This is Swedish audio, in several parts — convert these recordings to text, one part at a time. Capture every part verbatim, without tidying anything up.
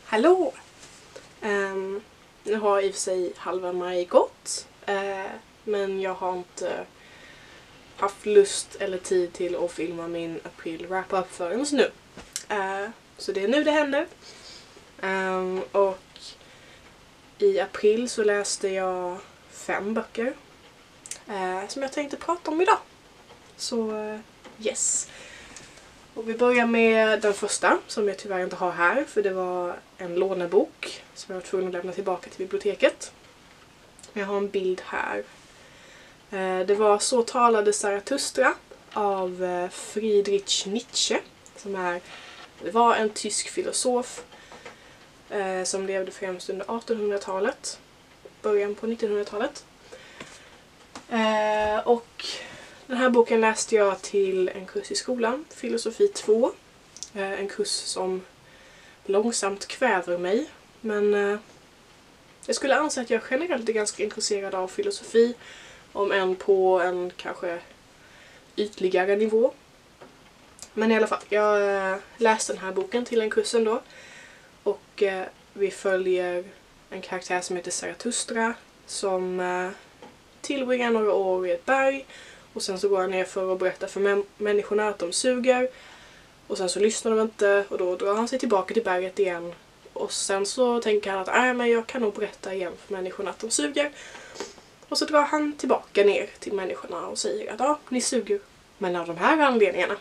Hallå! Um, nu har i och för sig halva maj gått, uh, men jag har inte haft lust eller tid till att filma min april wrap-up förrän nu. Uh, så det är nu det händer. Um, och i april så läste jag fem böcker uh, som jag tänkte prata om idag. Så uh, yes. Och vi börjar med den första som jag tyvärr inte har här, för det var en lånebok som jag var tvungen att lämna tillbaka till biblioteket. Jag har en bild här. Det var Så talade Zarathustra av Friedrich Nietzsche, som är, det var en tysk filosof som levde främst under artonhundratalet, början på nittonhundratalet. Och den här boken läste jag till en kurs i skolan, filosofi två. En kurs som långsamt kväver mig. Men jag skulle anse att jag generellt är ganska intresserad av filosofi. Om än på en kanske ytligare nivå. Men i alla fall, jag läste den här boken till en kursen då. Och vi följer en karaktär som heter Zarathustra. Som tillbringar några år i ett berg. Och sen så går han ner för att berätta för mä- människorna att de suger. Och sen så lyssnar de inte. Och då drar han sig tillbaka till berget igen. Och sen så tänker han att äh, men jag kan nog berätta igen för människorna att de suger. Och så drar han tillbaka ner till människorna och säger att ja, ni suger. Men av de här anledningarna.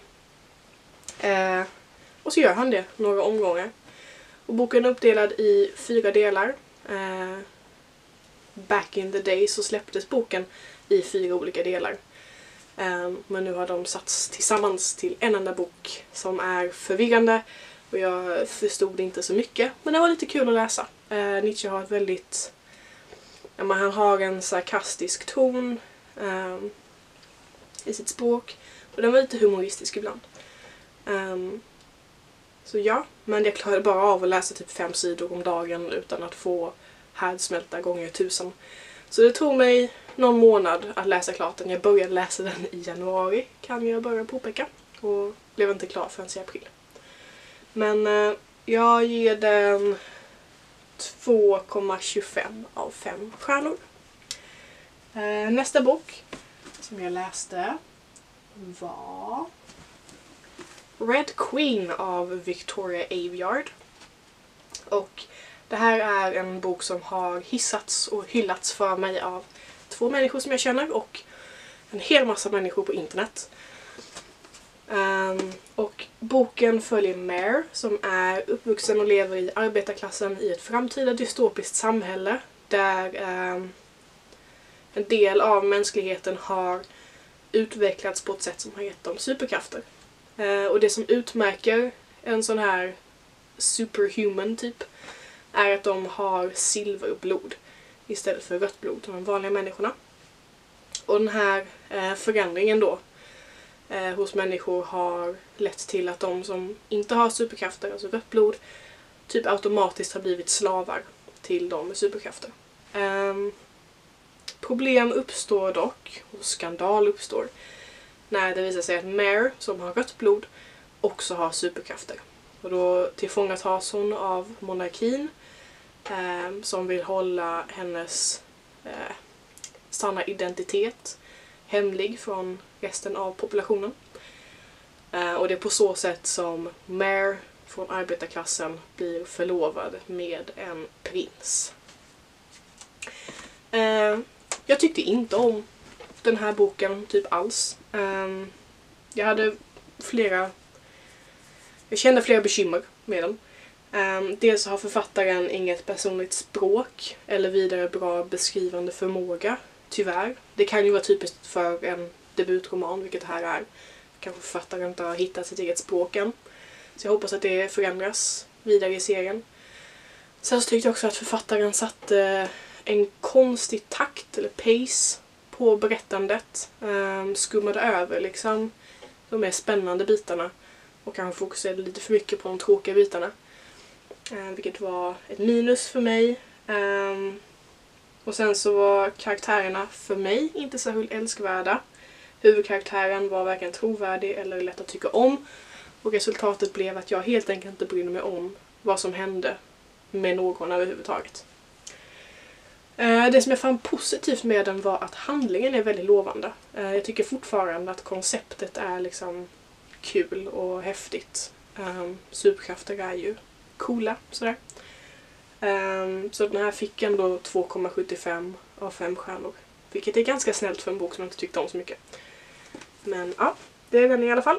Eh, och så gör han det några omgångar. Och boken är uppdelad i fyra delar. Eh, back in the day så släpptes boken i fyra olika delar. Um, men nu har de satts tillsammans till en enda bok som är förvirrande och jag förstod inte så mycket, men det var lite kul att läsa. Uh, Nietzsche har ett väldigt, ja, men han har en sarkastisk ton um, i sitt språk och den var lite humoristisk ibland. Um, så ja, men jag klarade bara av att läsa typ fem sidor om dagen utan att få härdsmälta gånger tusen. Så det tog mig någon månad att läsa klart den. Jag började läsa den i januari, kan jag börja påpeka. Och blev inte klar förrän i april. Men eh, jag ger den två komma tjugofem av fem stjärnor. Eh, nästa bok som jag läste var Red Queen av Victoria Aveyard. Och det här är en bok som har hissats och hyllats för mig av två människor som jag känner och en hel massa människor på internet. Um, och boken följer Mare som är uppvuxen och lever i arbetarklassen i ett framtida dystopiskt samhälle där um, en del av mänskligheten har utvecklats på ett sätt som har gett dem superkrafter. Uh, och det som utmärker en sån här superhuman typ är att de har silverblod istället för rött blod, de vanliga människorna. Och den här eh, förändringen då eh, hos människor har lett till att de som inte har superkrafter, alltså rött blod, typ automatiskt har blivit slavar till de med superkrafter. Eh, problem uppstår dock, och skandal uppstår, när det visar sig att Mare, som har rött blod, också har superkrafter. Och då tillfångatas hon av monarkin eh, som vill hålla hennes eh, sanna identitet hemlig från resten av populationen. Eh, och det är på så sätt som Mare från arbetarklassen blir förlovad med en prins. Eh, jag tyckte inte om den här boken typ alls. Eh, jag hade flera Jag kände flera bekymmer med den. Um, dels har författaren inget personligt språk eller vidare bra beskrivande förmåga, tyvärr. Det kan ju vara typiskt för en debutroman, vilket det här är. Kanske författaren inte har hittat sitt eget språk än. Så jag hoppas att det förändras vidare i serien. Sen så tyckte jag också att författaren satte en konstig takt eller pace på berättandet. Um, skummade över liksom de mer spännande bitarna. Och kanske fokuserade lite för mycket på de tråkiga bitarna. Eh, vilket var ett minus för mig. Eh, och sen så var karaktärerna för mig inte särskilt älskvärda. Huvudkaraktären var varken trovärdig eller lätt att tycka om. Och resultatet blev att jag helt enkelt inte brydde mig om vad som hände med någon överhuvudtaget. Det som jag fann positivt med den var att handlingen är väldigt lovande. Jag tycker fortfarande att konceptet är liksom kul och häftigt. Superkrafter är ju coola, sådär. Så den här fick ändå två komma sjuttiofem av fem stjärnor. Vilket är ganska snällt för en bok som jag inte tyckte om så mycket. Men ja, det är den i alla fall.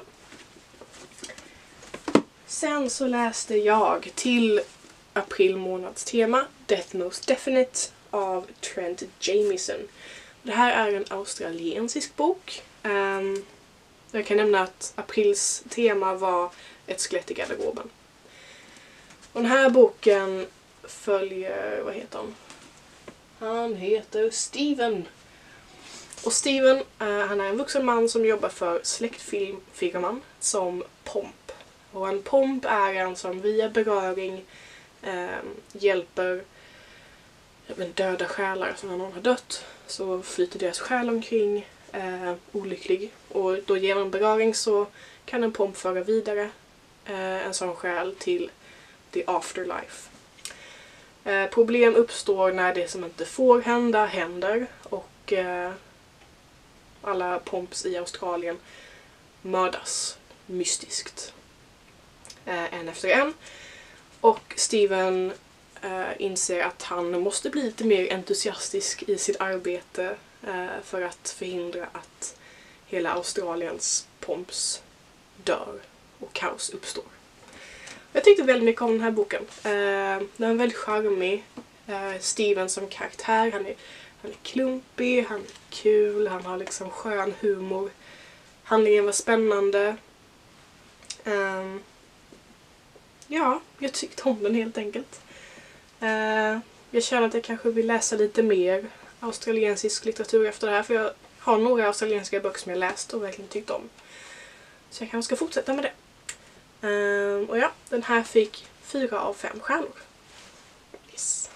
Sen så läste jag till april månads tema Death Most Definite av Trent Jamieson. Det här är en australiensisk bok. Um, jag kan nämna att aprils tema var ett skelett i garderoben. Och den här boken följer, vad heter han? Han heter Steven. Och Steven, uh, han är en vuxen man som jobbar för släktfilmfirman som Pomp. Och en Pomp är en som via beröring uh, hjälper men döda själar, så när någon har dött så flyter deras själ omkring eh, olycklig. Och då genom beröring så kan en Pomp föra vidare eh, en sån själ till the afterlife. Eh, problem uppstår när det som inte får hända händer och eh, alla Pomps i Australien mördas mystiskt. Eh, en efter en. Och Steven Uh, inser att han måste bli lite mer entusiastisk i sitt arbete uh, för att förhindra att hela Australiens Pomps dör och kaos uppstår. Jag tyckte väldigt mycket om den här boken. Uh, den är väldigt charmig. Uh, Steven som karaktär, han är, han är klumpig, han är kul, han har liksom skön humor. Handlingen var spännande. Um, ja, jag tyckte om den helt enkelt. Uh, jag känner att jag kanske vill läsa lite mer australiensisk litteratur efter det här, för jag har några australiensiska böcker som jag läst och verkligen tyckt om. Så jag kanske ska fortsätta med det. Uh, och ja, den här fick fyra av fem stjärnor. Yes.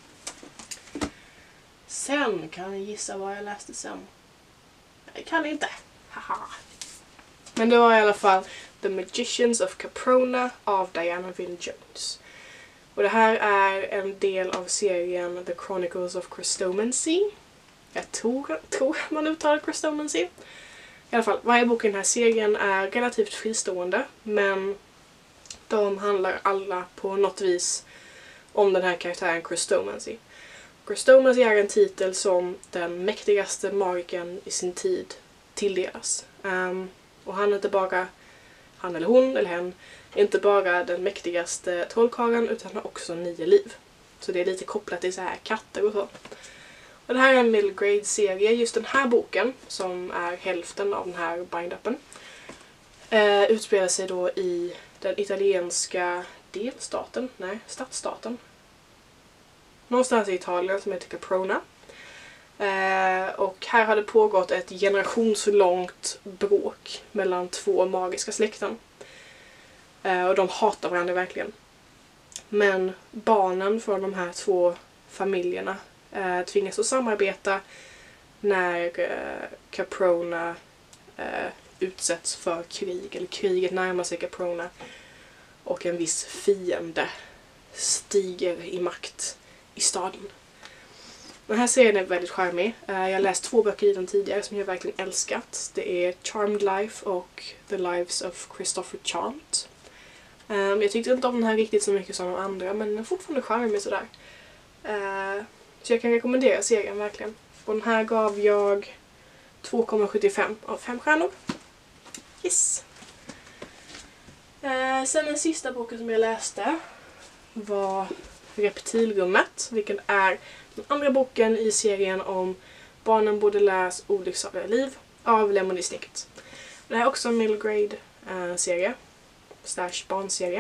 Sen kan ni gissa vad jag läste sen. Jag kan inte. Haha. Men det var i alla fall The Magicians of Caprona av Diana Wynne Jones. Och det här är en del av serien The Chronicles of Chrestomanci. Jag tror, tror man uttalar Chrestomanci. I alla fall, varje bok i den här serien är relativt fristående, men de handlar alla på något vis om den här karaktären Chrestomanci. Chrestomanci är en titel som den mäktigaste magikern i sin tid tilldelas. Um, och han är inte bara, han eller hon eller hen, inte bara den mäktigaste trollkarlen utan har också nio liv. Så det är lite kopplat till så här katter och så. Och det här är en middle grade serie. Just den här boken, som är hälften av den här bind-upen, eh, utspelar sig då i den italienska delstaten, nej, stadsstaten. Någonstans i Italien som heter Caprona. Eh, och här har det pågått ett generationslångt bråk mellan två magiska släkten. Och de hatar varandra verkligen. Men barnen från de här två familjerna eh, tvingas att samarbeta när eh, Caprona eh, utsätts för krig. Eller kriget närmar sig Caprona. Och en viss fiende stiger i makt i staden. Den här serien är väldigt charmig. Eh, jag har läst två böcker i den tidigare som jag verkligen älskat. Det är Charmed Life och The Lives of Christopher Chant. Um, jag tyckte inte om den här riktigt så mycket som de andra, men den är fortfarande charmig sådär. Uh, så jag kan rekommendera serien verkligen. Och den här gav jag två komma sjuttiofem av fem stjärnor. Yes! Uh, sen den sista boken som jag läste var Reptilrummet, vilken är den andra boken i serien om Barnen Baudelaires olycksaliga liv av Lemony Snicket. Det här är också en middle grade uh, serie. Slash barnserie.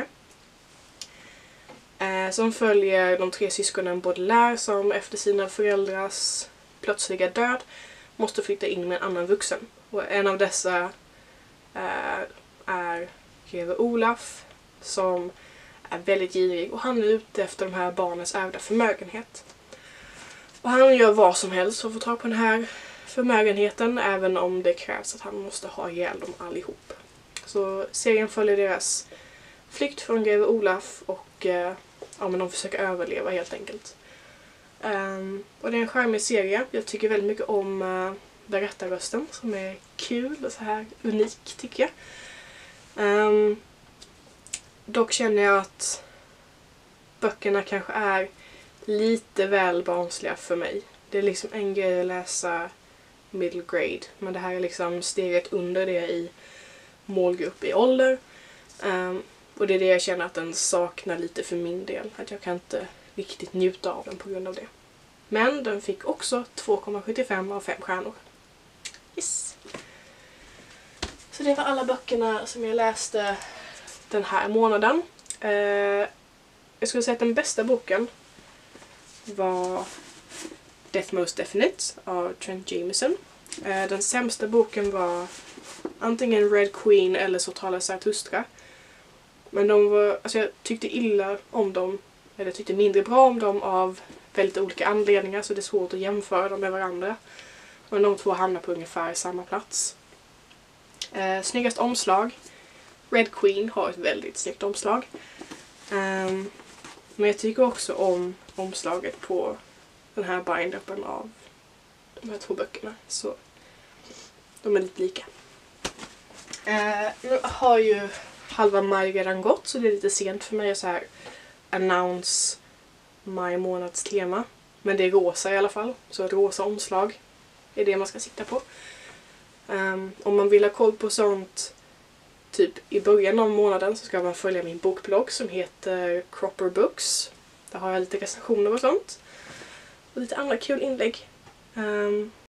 Eh, som följer de tre syskonen Baudelaire som efter sina föräldrars plötsliga död måste flytta in med en annan vuxen. Och en av dessa eh, är greve Olaf som är väldigt girig och han är ute efter de här barnens ärvda förmögenhet. Och han gör vad som helst för att få tag på den här förmögenheten, även om det krävs att han måste ha ihjäl dem allihop. Så serien följer deras flykt från greve Olaf och eh, ja, men de försöker överleva helt enkelt. Um, och det är en charmig serie. Jag tycker väldigt mycket om uh, berättarrösten som är kul och så här unik tycker jag. Um, dock känner jag att böckerna kanske är lite väl barnsliga för mig. Det är liksom en grej att läsa middle grade, men det här är liksom steget under det i målgrupp i ålder. Um, och det är det jag känner att den saknar lite för min del. Att jag kan inte riktigt njuta av den på grund av det. Men den fick också två komma sjuttiofem av fem stjärnor. Yes! Så det var alla böckerna som jag läste den här månaden. Uh, jag skulle säga att den bästa boken var Death Most Definite av Trent Jameson. Uh, den sämsta boken var antingen Red Queen eller Så talar Zarathustra. Men de var, alltså jag tyckte illa om dem, eller jag tyckte mindre bra om dem av väldigt olika anledningar, så det är svårt att jämföra dem med varandra. Men de två hamnar på ungefär samma plats. Eh, snyggast omslag. Red Queen har ett väldigt snyggt omslag. Um, men jag tycker också om omslaget på den här bind-upen av de här två böckerna. Så de är lite lika. Uh, nu har ju halva maj redan gått, så det är lite sent för mig att så här announce maj månads tema. Men det är rosa i alla fall, så ett rosa omslag är det man ska sikta på. Um, om man vill ha koll på sånt typ i början av månaden så ska man följa min bokblogg som heter Cropper Books. Där har jag lite recensioner och sånt. Och lite andra kul inlägg. Um,